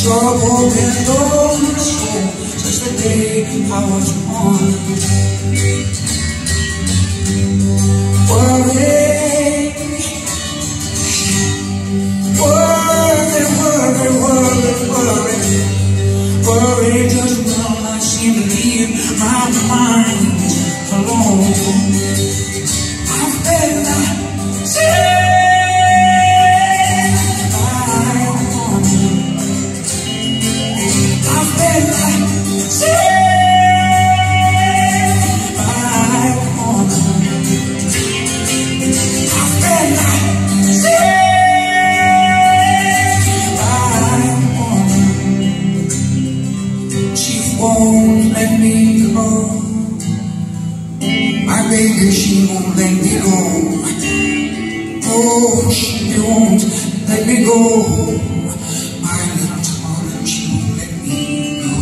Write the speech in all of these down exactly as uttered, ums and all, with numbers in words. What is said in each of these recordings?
trouble been on my soul since the day I was born. Worry, worry, worry, worry, worry, worry just will not seem to leave my mind alone. I've been sick. Won't let me go. My baby, she won't let me go. Oh, she won't let me go. My little darling, she won't let me go.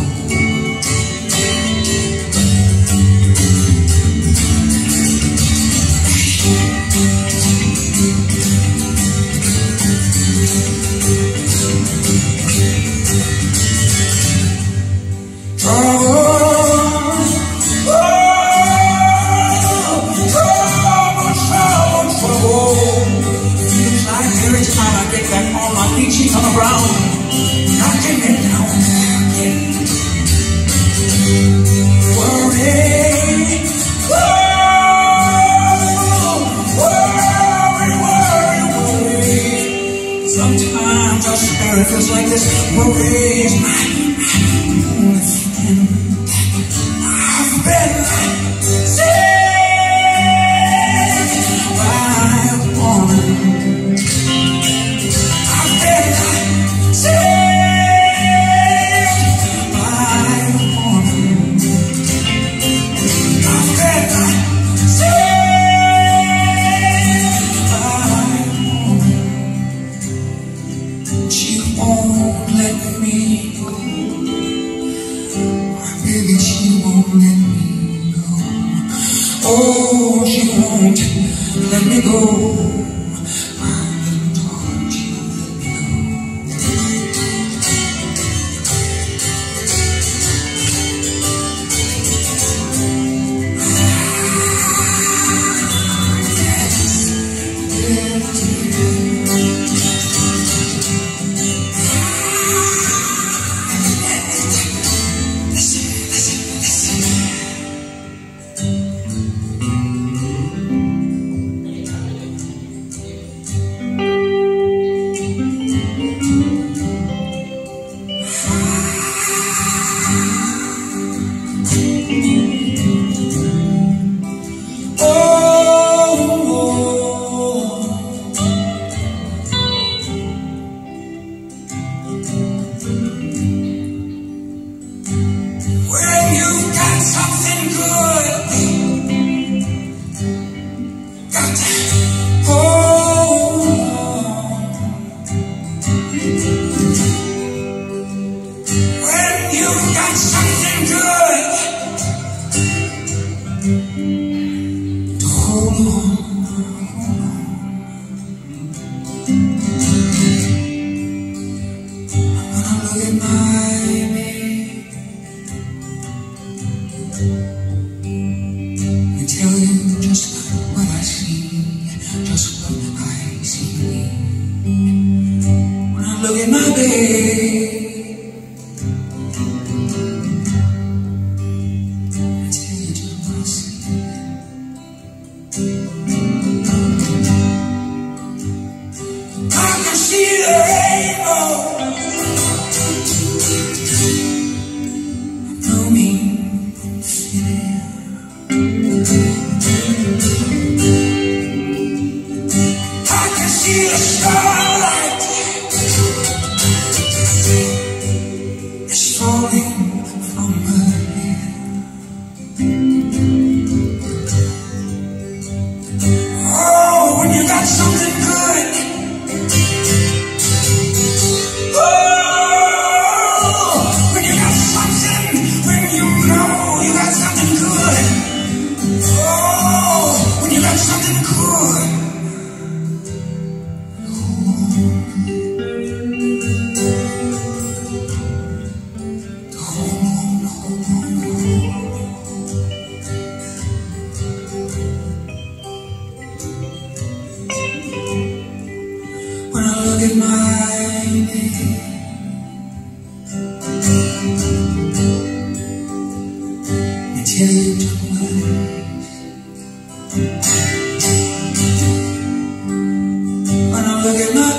She's on the ground, knocking me down again. Worry, worry, worry, worry. Sometimes our spirit feels like this. Worry is my only friend. I've been sick by a woman. Won't let me go. Baby, she won't let me go. Oh, she won't let me go. My little darling, she won't let me something good to hold on, when I look at my baby and tell you just what I see, just what I see. When I look at my baby, see the rainbow. No means I can see the starlight. It's falling from her hair. Oh, when you got something good. Something good. Oh. when I look at my name. Until you took away. When I look at my